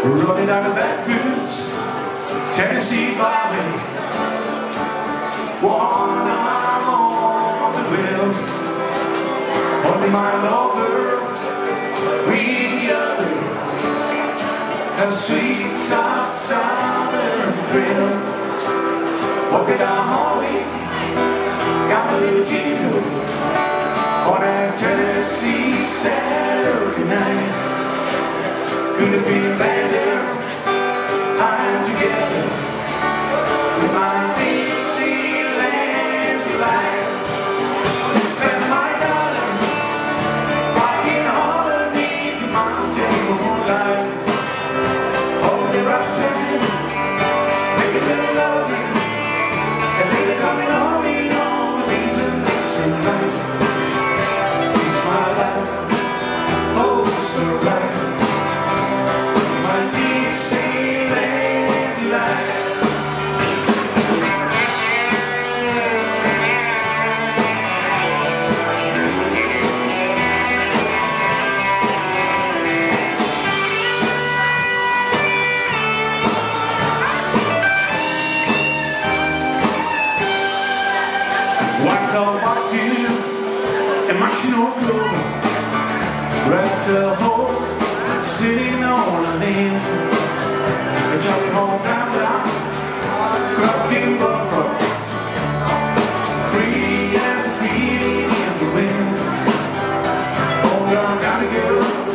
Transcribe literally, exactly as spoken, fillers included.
Running out of that boots, Tennessee Valley. One arm on the wheel, only mile over with the other. A sweet, soft southern thrill. Walking down Holly, got my little jingle on that Tennessee Saturday night. Couldn't feel better, I'm together with my Dixieland delight. Spend my dollar, rocking Harmony to mountain moonlight. Hold your right hand, make a little loving, and make it coming on me on the reason it's so right. It's my life, oh so right. White dog, white deer, and marching on clover, right to the hole, sitting on a land. And jumping home down down, crocking buffalo, free as a feeling in the wind. Oh, I'm gonna go.